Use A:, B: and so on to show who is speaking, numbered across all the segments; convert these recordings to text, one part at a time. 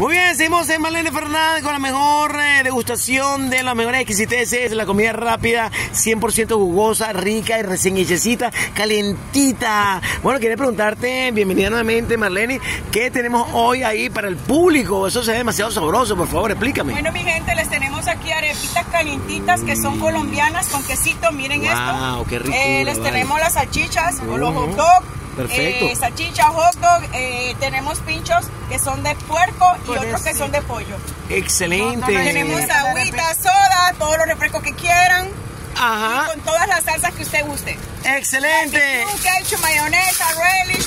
A: Muy bien, seguimos en Marlene Fernández con la mejor degustación de las mejores exquisiteces, la comida rápida, 100% jugosa, rica y recién hechecita, calientita. Bueno, quería preguntarte, bienvenida nuevamente Marlene, ¿qué tenemos hoy ahí para el público? Eso se ve demasiado sabroso, por favor, explícame.
B: Bueno, mi gente, les tenemos aquí arepitas calientitas que son colombianas con quesito, miren esto.
A: Wow, qué rico.
B: Les tenemos las salchichas o los hot dogs.
A: Perfecto.
B: Salchicha, hot dog, tenemos pinchos que son de puerco y otros que son de pollo.
A: Excelente.
B: Tenemos agüita, soda, todos los refrescos que quieran.
A: Ajá.
B: Y con todas las salsas que usted guste.
A: Excelente.
B: Ketchup, mayonesa, relish,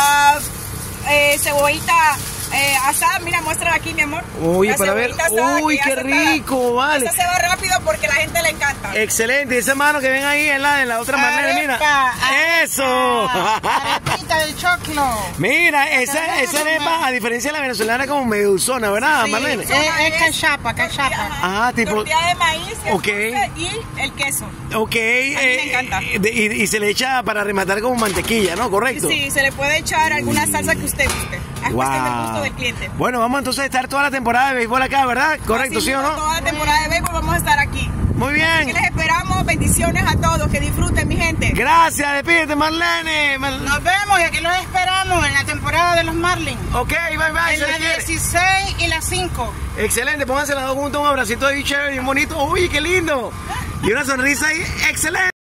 B: cebollita asada. Mira, muéstrala aquí, mi amor.
A: Uy, para ver. Uy, qué rico, vale.
B: Eso se va rápido porque a la gente le encanta.
A: Excelente. Y esa mano que ven ahí es la de la otra Marlene, mira. Eso.
C: Arepita de choclo.
A: Mira, esa arepa, a diferencia de la venezolana, como medio dulzona, ¿verdad,
C: Sí,
A: Marlene?
C: es cachapa.
A: Ah, tipo.
B: Tortilla de maíz,
A: Okay.
B: y el queso.
A: Ok.
B: me encanta.
A: Y se le echa para rematar como mantequilla, ¿no? ¿Correcto?
B: Sí, se le puede echar alguna salsa que usted guste. Es cuestión del gusto del cliente.
A: Bueno, vamos entonces a estar toda la temporada de béisbol acá, ¿verdad? Correcto,
B: Así
A: ¿sí o
B: mismo,
A: no?
B: toda la temporada de béisbol vamos a estar aquí.
A: Muy bien.
B: Aquí les esperamos. Bendiciones a todos. Que disfruten, mi gente.
A: Gracias, despídete, Marlene.
C: Nos vemos y aquí los esperamos en la temporada de los Marlins.
A: Ok, bye bye.
C: En la 16 y la 5.
A: Excelente, pónganse las dos juntos, un abracito de bichero bien bonito. Uy, qué lindo. Y una sonrisa ahí, excelente.